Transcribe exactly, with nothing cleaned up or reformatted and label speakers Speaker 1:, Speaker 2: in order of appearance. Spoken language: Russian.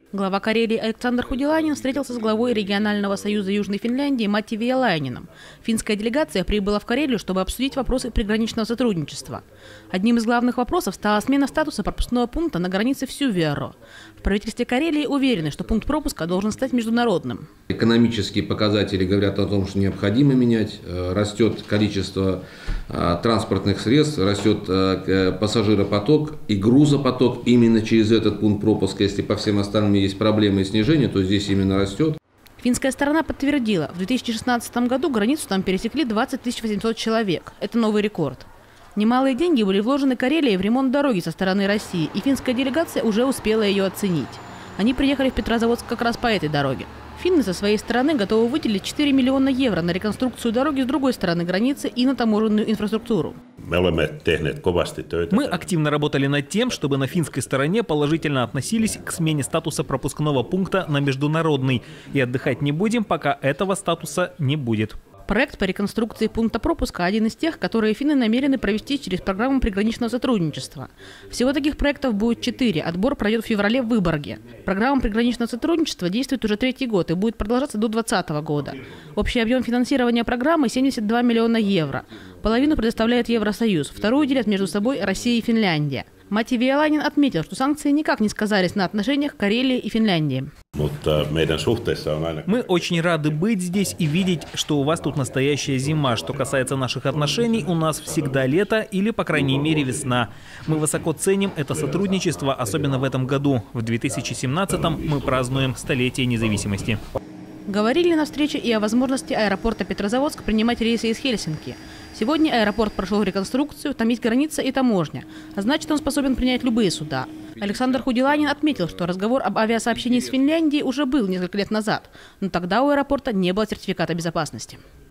Speaker 1: Глава Карелии Александр Худиланин встретился с главой регионального союза Южной Финляндии Мatti Vialainen. Финская делегация прибыла в Карелию, чтобы обсудить вопросы приграничного сотрудничества. Одним из главных вопросов стала смена статуса пропускного пункта на границе в Syväro. В правительстве Карелии уверены, что пункт пропуска должен стать международным.
Speaker 2: Экономические показатели говорят о том, что необходимо менять. Растет количество транспортных средств, растет пассажиропоток и грузопоток именно через этот пункт пропуска. Если по всем остальным есть проблемы и снижение, то здесь именно растет.
Speaker 1: Финская сторона подтвердила, в две тысячи шестнадцатом году границу там пересекли двадцать тысяч восемьсот человек. Это новый рекорд. Немалые деньги были вложены Карелией в ремонт дороги со стороны России, и финская делегация уже успела ее оценить. Они приехали в Петрозаводск как раз по этой дороге. Финны со своей стороны готовы выделить четыре миллиона евро на реконструкцию дороги с другой стороны границы и на таможенную инфраструктуру.
Speaker 3: Мы активно работали над тем, чтобы на финской стороне положительно относились к смене статуса пропускного пункта на международный. И отдыхать не будем, пока этого статуса не будет.
Speaker 1: Проект по реконструкции пункта пропуска – один из тех, которые финны намерены провести через программу приграничного сотрудничества. Всего таких проектов будет четыре. Отбор пройдет в феврале в Выборге. Программа приграничного сотрудничества действует уже третий год и будет продолжаться до две тысячи двадцатого года. Общий объем финансирования программы – семьдесят два миллиона евро. Половину предоставляет Евросоюз, вторую делят между собой Россия и Финляндия. Мatti Vialainen отметил, что санкции никак не сказались на отношениях Карелии и Финляндии.
Speaker 3: Мы очень рады быть здесь и видеть, что у вас тут настоящая зима. Что касается наших отношений, у нас всегда лето или, по крайней мере, весна. Мы высоко ценим это сотрудничество, особенно в этом году. В две тысячи семнадцатом мы празднуем столетие независимости.
Speaker 1: Говорили на встрече и о возможности аэропорта Петрозаводск принимать рейсы из Хельсинки. Сегодня аэропорт прошел реконструкцию, там есть граница и таможня, а значит, он способен принять любые суда. Александр Худиланин отметил, что разговор об авиасообщении с Финляндией уже был несколько лет назад, но тогда у аэропорта не было сертификата безопасности.